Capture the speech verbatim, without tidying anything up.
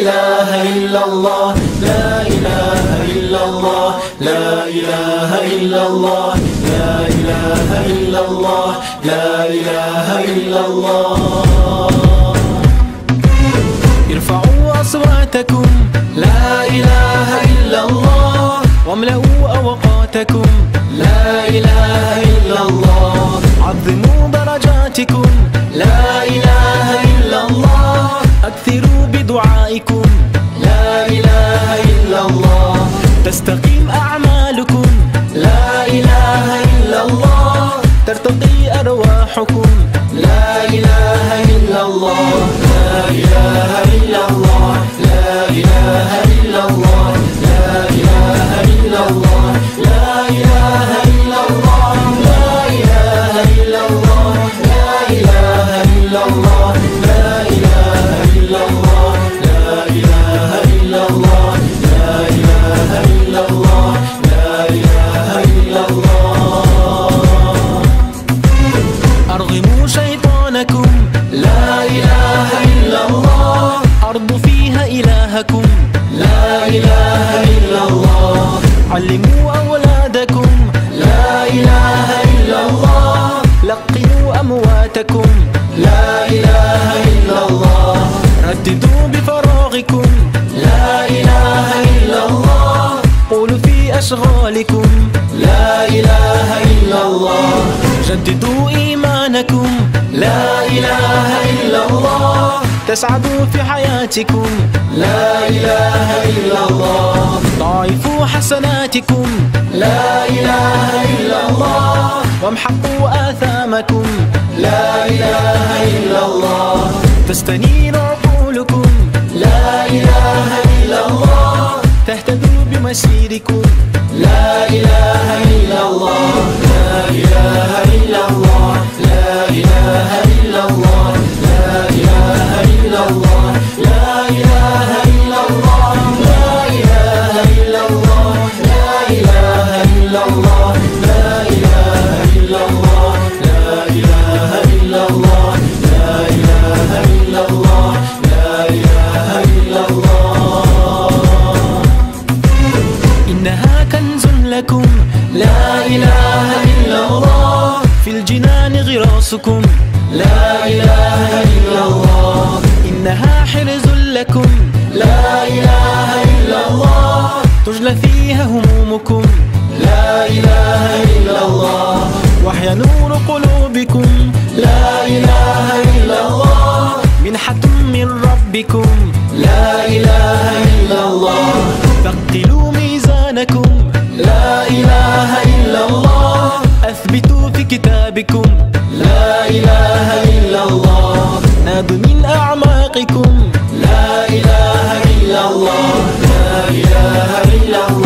إله إلا الله لا إله إلا الله لا إله إلا الله لا إله إلا الله لا إله إلا الله. ارفعوا أصواتكم لا إله إلا الله واملأوا أوقاتكم لا إله إلا الله. عظموا درجاتكم لا إله إلا الله. أكثروا بدعائكم لا إله إلا الله. تستقيم أعمالكم لا إله إلا الله. ترتقي أرواحكم لا إله إلا الله لا إله إلا الله لا إله إلا الله لا إله إلا الله لا إله إلا الله لا إله إلا الله لا إله إلا الله لا إله إلا الله لا إله إلا الله لا إله إلا الله لا إله إلا الله. أرغموا شيطانكم لا إله إلا الله. أرضوا فيها إلهكم لا إله إلا الله. علموا أولادكم لا إله إلا الله. لقنوا أمواتكم لا إله إلا الله. رددوا بفراغكم لا إله إلا الله. قولوا في أشغالكم لا إله إلا الله. جددوا إيمانكم لا إله إلا الله. تسعدوا في حياتكم لا إله إلا الله. ضاعفوا حسناتكم لا إله إلا الله. وامحقوا آثامكم لا إله إلا الله. تستنير عقولكم لا إله إلا الله. تهتدوا بمسيركم لا إله إلا الله لا إله إلا الله لا إله إلا الله لا إله إلا الله لا إله إلا الله لا إله إلا الله لا إله إلا الله لا إله إلا الله لا إله إلا الله لا إله إلا الله لا إله إلا الله. إنها كنز لكم لا إله إلا الله. في الجنان غراسكم لا إله إلا الله. إنها حرز لكم لا إله إلا الله. تجلى فيها همومكم لا إله إلا الله. وحيا نور قلوبكم لا إله إلا الله. منحة من ربكم لا إله إلا الله. ثقلوا ميزانكم لا إله إلا الله. أثبتوا في كتابكم لا إله إلا الله. نادوا من أعماقكم لا إله إلا الله لا إله إلا الله